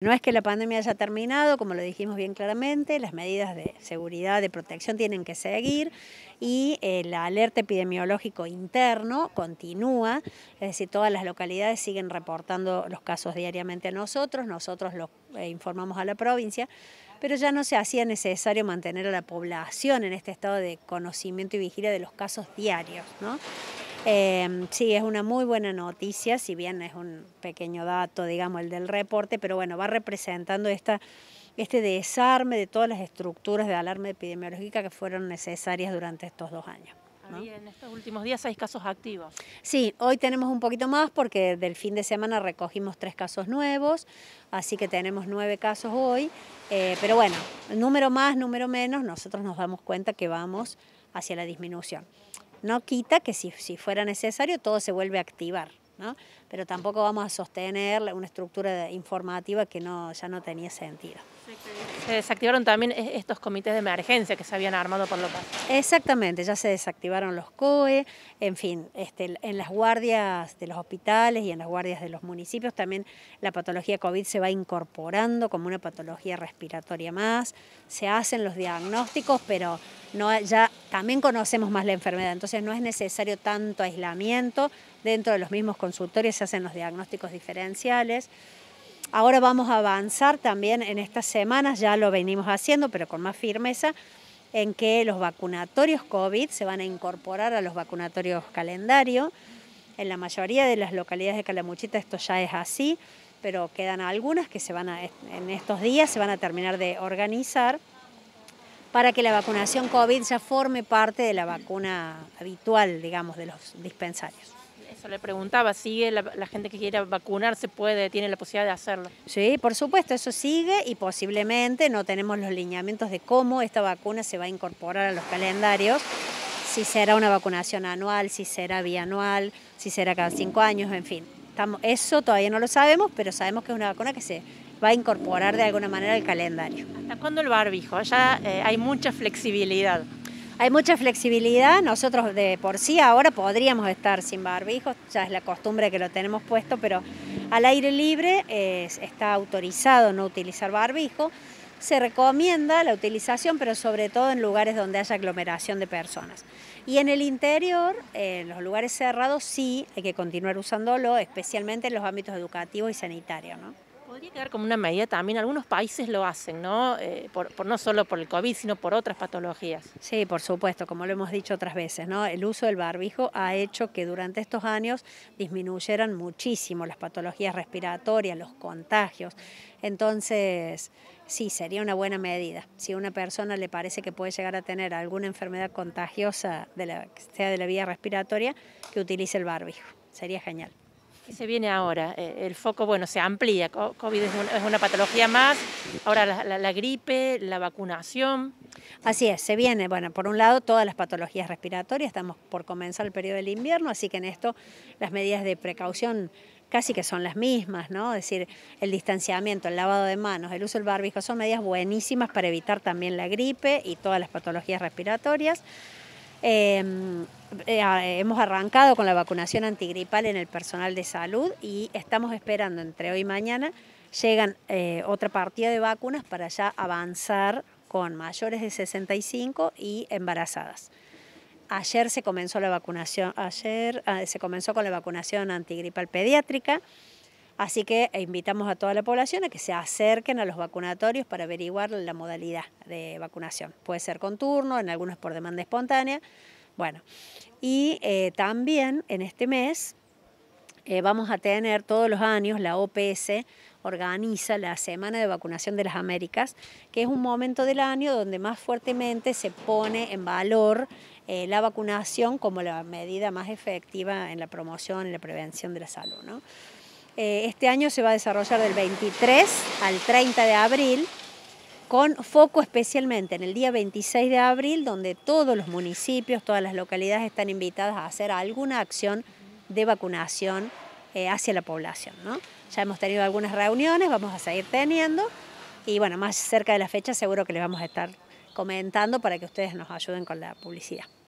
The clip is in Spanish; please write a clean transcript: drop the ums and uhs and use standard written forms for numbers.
No es que la pandemia haya terminado, como lo dijimos bien claramente, las medidas de seguridad, de protección tienen que seguir y el alerta epidemiológico interno continúa, es decir, todas las localidades siguen reportando los casos diariamente a nosotros los informamos a la provincia, pero ya no se hacía necesario mantener a la población en este estado de conocimiento y vigilia de los casos diarios, ¿no? Sí, es una muy buena noticia, si bien es un pequeño dato, digamos, el del reporte, pero bueno, va representando este desarme de todas las estructuras de alarma epidemiológica que fueron necesarias durante estos 2 años, ¿no? Y en estos últimos días 6 casos activos. Sí, hoy tenemos un poquito más porque del fin de semana recogimos 3 casos nuevos, así que tenemos 9 casos hoy, pero bueno, número más, número menos, nosotros nos damos cuenta que vamos hacia la disminución. No quita que si fuera necesario todo se vuelve a activar, ¿no? Pero tampoco vamos a sostener una estructura informativa que ya no tenía sentido. Se desactivaron también estos comités de emergencia que se habían armado por lo paz. Exactamente, ya se desactivaron los COE, en fin, en las guardias de los hospitales y en las guardias de los municipios también la patología COVID se va incorporando como una patología respiratoria más, se hacen los diagnósticos, pero ya también conocemos más la enfermedad, entonces no es necesario tanto aislamiento, dentro de los mismos consultorios se hacen los diagnósticos diferenciales. Ahora vamos a avanzar también en estas semanas, ya lo venimos haciendo, pero con más firmeza, en que los vacunatorios COVID se van a incorporar a los vacunatorios calendario. En la mayoría de las localidades de Calamuchita esto ya es así, pero quedan algunas que en estos días se van a terminar de organizar para que la vacunación COVID ya forme parte de la vacuna habitual, digamos, de los dispensarios. Eso le preguntaba, ¿sigue la gente que quiera vacunarse tiene la posibilidad de hacerlo? Sí, por supuesto, eso sigue y posiblemente no tenemos los lineamientos de cómo esta vacuna se va a incorporar a los calendarios, si será una vacunación anual, si será bianual, si será cada 5 años, en fin. Eso todavía no lo sabemos, pero sabemos que es una vacuna que se va a incorporar de alguna manera al calendario. ¿Hasta cuándo el barbijo? Ya hay mucha flexibilidad. Hay mucha flexibilidad, nosotros de por sí ahora podríamos estar sin barbijos, ya es la costumbre que lo tenemos puesto, pero al aire libre está autorizado no utilizar barbijo. Se recomienda la utilización, pero sobre todo en lugares donde haya aglomeración de personas. Y en el interior, en los lugares cerrados, sí hay que continuar usándolo, especialmente en los ámbitos educativos y sanitarios, ¿no? Podría quedar como una medida también, algunos países lo hacen, ¿no? No solo por el COVID, sino por otras patologías. Sí, por supuesto, como lo hemos dicho otras veces, ¿no? El uso del barbijo ha hecho que durante estos años disminuyeran muchísimo las patologías respiratorias, los contagios. Entonces, sí, sería una buena medida. Si a una persona le parece que puede llegar a tener alguna enfermedad contagiosa, sea de la vía respiratoria, que utilice el barbijo. Sería genial. ¿Qué se viene ahora? El foco, bueno, se amplía. COVID es una patología más. Ahora la gripe, la vacunación. Así es, se viene, bueno, por un lado todas las patologías respiratorias, estamos por comenzar el periodo del invierno, así que en esto las medidas de precaución casi que son las mismas, ¿no? Es decir, el distanciamiento, el lavado de manos, el uso del barbijo son medidas buenísimas para evitar también la gripe y todas las patologías respiratorias. Hemos arrancado con la vacunación antigripal en el personal de salud y estamos esperando entre hoy y mañana llegan otra partida de vacunas para ya avanzar con mayores de 65 y embarazadas. Ayer se comenzó la vacunación, se comenzó con la vacunación antigripal pediátrica, así que invitamos a toda la población a que se acerquen a los vacunatorios para averiguar la modalidad de vacunación. Puede ser con turno, en algunos por demanda espontánea. Bueno, y también en este mes vamos a tener todos los años, la OPS organiza la Semana de Vacunación de las Américas, que es un momento del año donde más fuertemente se pone en valor la vacunación como la medida más efectiva en la promoción y la prevención de la salud, ¿no? Este año se va a desarrollar del 23 al 30 de abril, con foco especialmente en el día 26 de abril, donde todos los municipios, todas las localidades están invitadas a hacer alguna acción de vacunación hacia la población, ¿no? Ya hemos tenido algunas reuniones, vamos a seguir teniendo, y bueno, más cerca de la fecha seguro que les vamos a estar comentando para que ustedes nos ayuden con la publicidad.